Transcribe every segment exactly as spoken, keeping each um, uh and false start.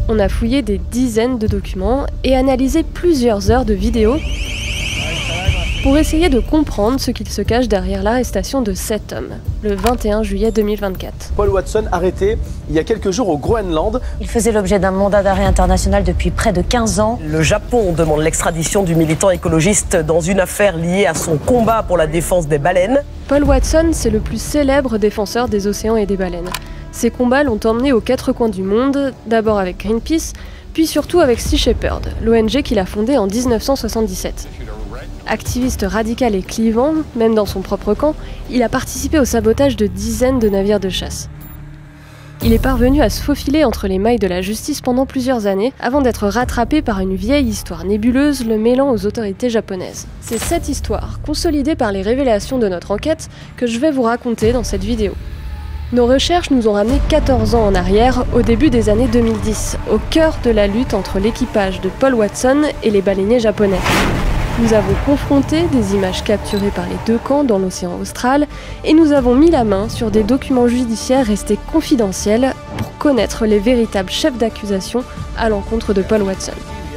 On a fouillé des dizaines de documents et analysé plusieurs heures de vidéos pour essayer de comprendre ce qu'il se cache derrière l'arrestation de cet homme, le vingt et un juillet deux mille vingt-quatre. Paul Watson, arrêté il y a quelques jours au Groenland. Il faisait l'objet d'un mandat d'arrêt international depuis près de quinze ans. Le Japon demande l'extradition du militant écologiste dans une affaire liée à son combat pour la défense des baleines. Paul Watson, c'est le plus célèbre défenseur des océans et des baleines. Ses combats l'ont emmené aux quatre coins du monde, d'abord avec Greenpeace, puis surtout avec Sea Shepherd, l'O N G qu'il a fondée en mille neuf cent soixante-dix-sept. Activiste radical et clivant, même dans son propre camp, il a participé au sabotage de dizaines de navires de chasse. Il est parvenu à se faufiler entre les mailles de la justice pendant plusieurs années, avant d'être rattrapé par une vieille histoire nébuleuse le mêlant aux autorités japonaises. C'est cette histoire, consolidée par les révélations de notre enquête, que je vais vous raconter dans cette vidéo. Nos recherches nous ont ramené quatorze ans en arrière, au début des années deux mille dix, au cœur de la lutte entre l'équipage de Paul Watson et les baleiniers japonais. Nous avons confronté des images capturées par les deux camps dans l'océan Austral et nous avons mis la main sur des documents judiciaires restés confidentiels pour connaître les véritables chefs d'accusation à l'encontre de Paul Watson.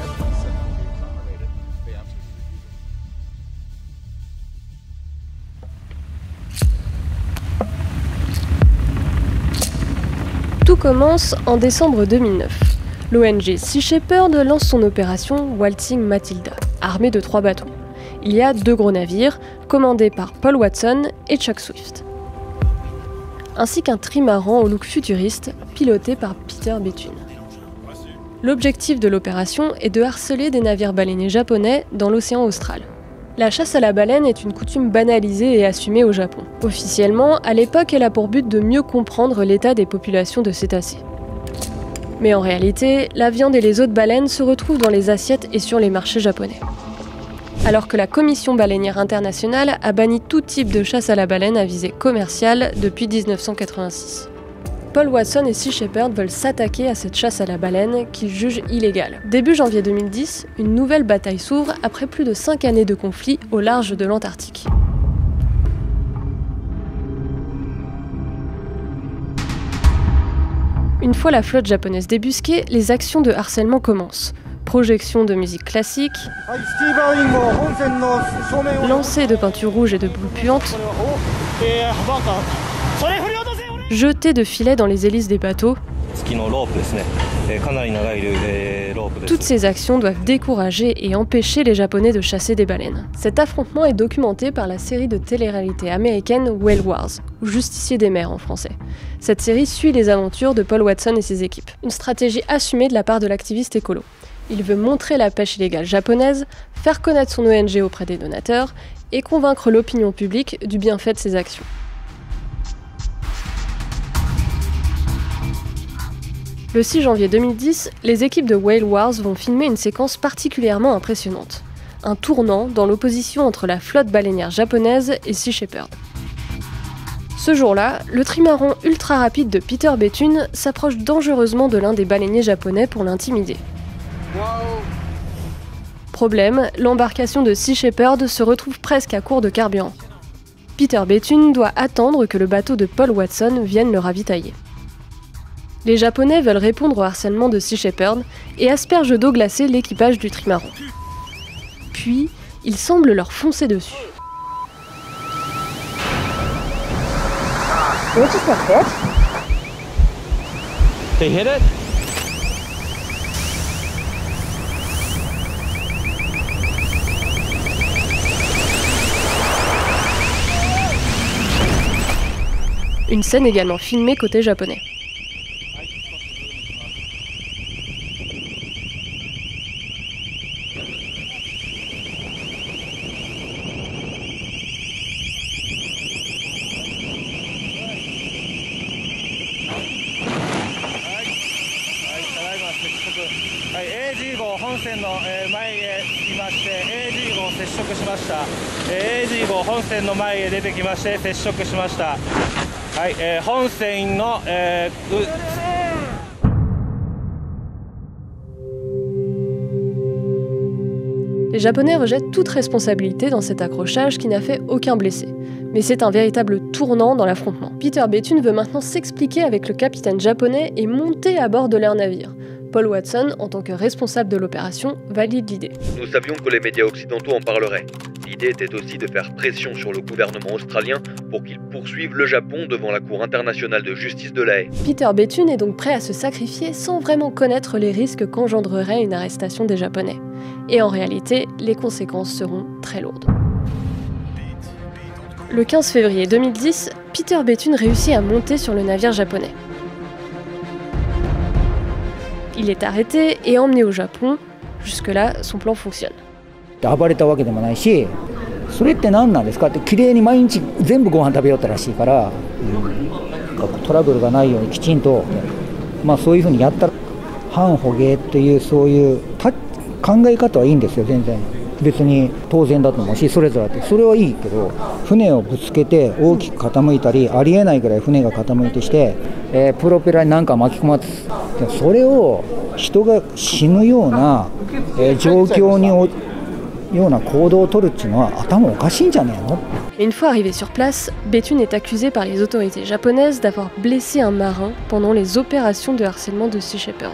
Tout commence en décembre deux mille neuf. L'O N G Sea Shepherd lance son opération Waltzing Matilda, armée de trois bateaux. Il y a deux gros navires, commandés par Paul Watson et Chuck Swift, ainsi qu'un trimaran au look futuriste, piloté par Peter Bethune. L'objectif de l'opération est de harceler des navires baleiniers japonais dans l'océan Austral. La chasse à la baleine est une coutume banalisée et assumée au Japon. Officiellement, à l'époque, elle a pour but de mieux comprendre l'état des populations de cétacés. Mais en réalité, la viande et les os de baleines se retrouvent dans les assiettes et sur les marchés japonais. Alors que la Commission baleinière internationale a banni tout type de chasse à la baleine à visée commerciale depuis mille neuf cent quatre-vingt-six. Paul Watson et Sea Shepherd veulent s'attaquer à cette chasse à la baleine qu'ils jugent illégale. Début janvier deux mille dix, une nouvelle bataille s'ouvre après plus de cinq années de conflit au large de l'Antarctique. Une fois la flotte japonaise débusquée, les actions de harcèlement commencent. Projection de musique classique, lancer de peinture rouge et de boules puantes, jeter de filets dans les hélices des bateaux. Toutes ces actions doivent décourager et empêcher les Japonais de chasser des baleines. Cet affrontement est documenté par la série de télé-réalité américaine Whale Wars, ou Justicier des mers en français. Cette série suit les aventures de Paul Watson et ses équipes. Une stratégie assumée de la part de l'activiste écolo. Il veut montrer la pêche illégale japonaise, faire connaître son O N G auprès des donateurs et convaincre l'opinion publique du bienfait de ses actions. Le six janvier deux mille dix, les équipes de Whale Wars vont filmer une séquence particulièrement impressionnante. Un tournant dans l'opposition entre la flotte baleinière japonaise et Sea Shepherd. Ce jour-là, le trimaran ultra rapide de Peter Bethune s'approche dangereusement de l'un des baleiniers japonais pour l'intimider. Problème, l'embarcation de Sea Shepherd se retrouve presque à court de carburant. Peter Bethune doit attendre que le bateau de Paul Watson vienne le ravitailler. Les Japonais veulent répondre au harcèlement de Sea Shepherd et aspergent d'eau glacée l'équipage du trimaran. Puis, ils semblent leur foncer dessus. What just like that? They hit it? Une scène également filmée côté japonais. エージー号本線の前へ着きまして エージー号接触しました。 エージー号本線の前へ出てきまして接触しました。はい、えー、本線の、えー Les Japonais rejettent toute responsabilité dans cet accrochage qui n'a fait aucun blessé. Mais c'est un véritable tournant dans l'affrontement. Peter Bethune veut maintenant s'expliquer avec le capitaine japonais et monter à bord de leur navire. Paul Watson, en tant que responsable de l'opération, valide l'idée. Nous savions que les médias occidentaux en parleraient. L'idée était aussi de faire pression sur le gouvernement australien pour qu'il poursuive le Japon devant la Cour internationale de justice de La Haye. Peter Bethune est donc prêt à se sacrifier sans vraiment connaître les risques qu'engendrerait une arrestation des Japonais. Et en réalité, les conséquences seront très lourdes. Le quinze février deux mille dix, Peter Bethune réussit à monter sur le navire japonais. Il est arrêté et emmené au Japon. Jusque-là, son plan fonctionne. 暴れたわけでもないし、それって何なんですかって、きれいに毎日全部ご飯食べよったらしいから、トラブルがないようにきちんと、まあそういうふうにやったら、反捕鯨っていうそういう考え方はいいんですよ、全然。別に当然だと思うし、それぞれあって、それはいいけど、船をぶつけて大きく傾いたり、ありえないぐらい船が傾いてして、えー、プロペラに何か巻き込まれて、それを人が死ぬような、えー、状況にお Une fois arrivé sur place, Bethune est accusé par les autorités japonaises d'avoir blessé un marin pendant les opérations de harcèlement de Sea Shepherd.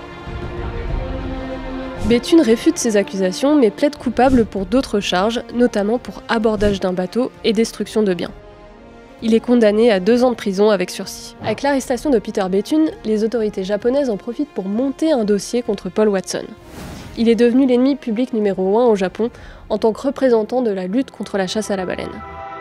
Bethune réfute ces accusations mais plaide coupable pour d'autres charges, notamment pour abordage d'un bateau et destruction de biens. Il est condamné à deux ans de prison avec sursis. Avec l'arrestation de Peter Bethune, les autorités japonaises en profitent pour monter un dossier contre Paul Watson. Il est devenu l'ennemi public numéro un au Japon en tant que représentant de la lutte contre la chasse à la baleine.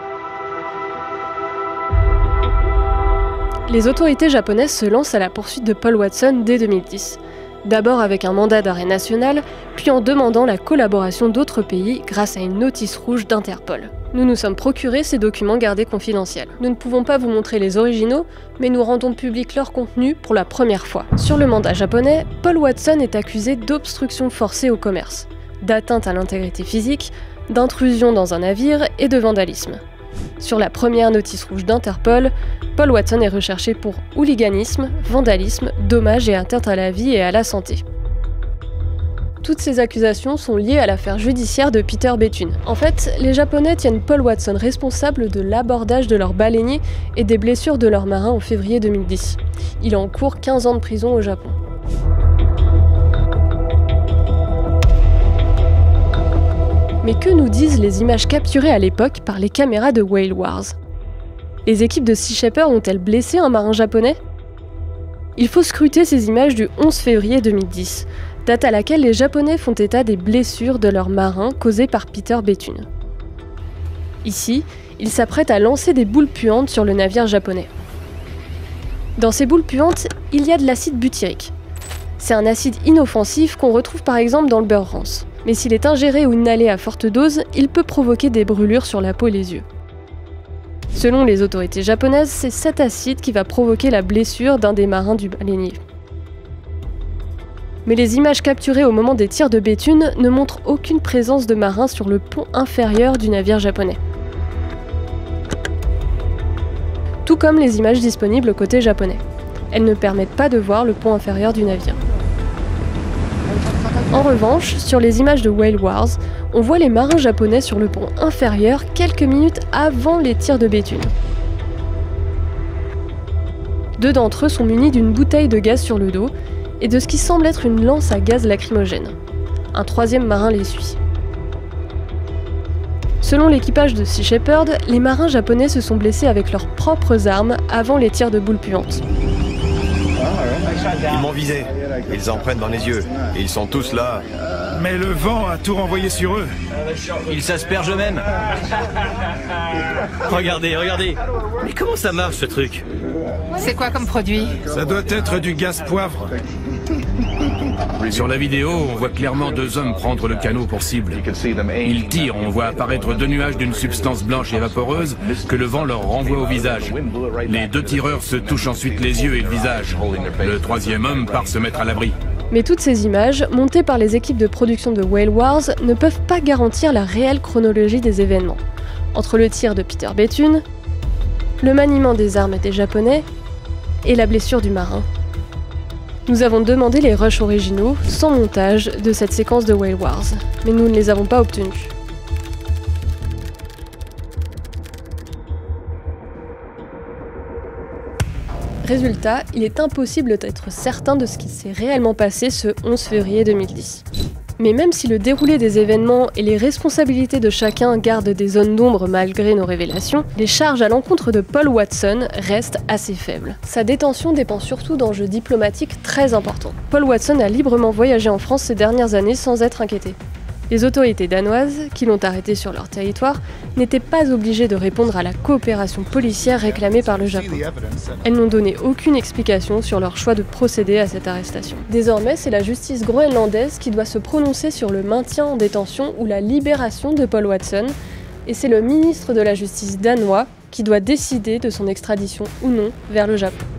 Les autorités japonaises se lancent à la poursuite de Paul Watson dès deux mille dix. D'abord avec un mandat d'arrêt national, puis en demandant la collaboration d'autres pays grâce à une notice rouge d'Interpol. Nous nous sommes procurés ces documents gardés confidentiels. Nous ne pouvons pas vous montrer les originaux, mais nous rendons public leur contenu pour la première fois. Sur le mandat japonais, Paul Watson est accusé d'obstruction forcée au commerce, d'atteinte à l'intégrité physique, d'intrusion dans un navire et de vandalisme. Sur la première notice rouge d'Interpol, Paul Watson est recherché pour hooliganisme, vandalisme, dommages et atteinte à la vie et à la santé. Toutes ces accusations sont liées à l'affaire judiciaire de Peter Bethune. En fait, les Japonais tiennent Paul Watson responsable de l'abordage de leurs baleiniers et des blessures de leurs marins en février deux mille dix. Il encourt quinze ans de prison au Japon. Mais que nous disent les images capturées à l'époque par les caméras de Whale Wars? Les équipes de Sea Shepherd ont-elles blessé un marin japonais? Il faut scruter ces images du onze février deux mille dix, date à laquelle les Japonais font état des blessures de leurs marins causées par Peter Bethune. Ici, ils s'apprêtent à lancer des boules puantes sur le navire japonais. Dans ces boules puantes, il y a de l'acide butyrique. C'est un acide inoffensif qu'on retrouve par exemple dans le beurre rance. Mais s'il est ingéré ou inhalé à forte dose, il peut provoquer des brûlures sur la peau et les yeux. Selon les autorités japonaises, c'est cet acide qui va provoquer la blessure d'un des marins du baleinier. Mais les images capturées au moment des tirs de Bethune ne montrent aucune présence de marins sur le pont inférieur du navire japonais. Tout comme les images disponibles côté japonais. Elles ne permettent pas de voir le pont inférieur du navire. En revanche, sur les images de Whale Wars, on voit les marins japonais sur le pont inférieur quelques minutes avant les tirs de Bethune. Deux d'entre eux sont munis d'une bouteille de gaz sur le dos et de ce qui semble être une lance à gaz lacrymogène. Un troisième marin les suit. Selon l'équipage de Sea Shepherd, les marins japonais se sont blessés avec leurs propres armes avant les tirs de boules puantes. Ils m'ont visé, ils en prennent dans les yeux, et ils sont tous là. Mais le vent a tout renvoyé sur eux. Ils s'aspergent eux-mêmes. Regardez, regardez. Mais comment ça marche ce truc? C'est quoi comme produit? Ça doit être du gaz poivre. Sur la vidéo, on voit clairement deux hommes prendre le canot pour cible. Ils tirent, on voit apparaître deux nuages d'une substance blanche et vaporeuse que le vent leur renvoie au visage. Les deux tireurs se touchent ensuite les yeux et le visage. Le troisième homme part se mettre à l'abri. Mais toutes ces images, montées par les équipes de production de Whale Wars, ne peuvent pas garantir la réelle chronologie des événements. Entre le tir de Peter Bethune, le maniement des armes des Japonais et la blessure du marin. Nous avons demandé les rushs originaux, sans montage, de cette séquence de Whale Wars, mais nous ne les avons pas obtenus. Résultat, il est impossible d'être certain de ce qui s'est réellement passé ce onze février deux mille dix. Mais même si le déroulé des événements et les responsabilités de chacun gardent des zones d'ombre malgré nos révélations, les charges à l'encontre de Paul Watson restent assez faibles. Sa détention dépend surtout d'enjeux diplomatiques très importants. Paul Watson a librement voyagé en France ces dernières années sans être inquiété. Les autorités danoises, qui l'ont arrêté sur leur territoire, n'étaient pas obligées de répondre à la coopération policière réclamée par le Japon. Elles n'ont donné aucune explication sur leur choix de procéder à cette arrestation. Désormais, c'est la justice groenlandaise qui doit se prononcer sur le maintien en détention ou la libération de Paul Watson, et c'est le ministre de la Justice danois qui doit décider de son extradition ou non vers le Japon.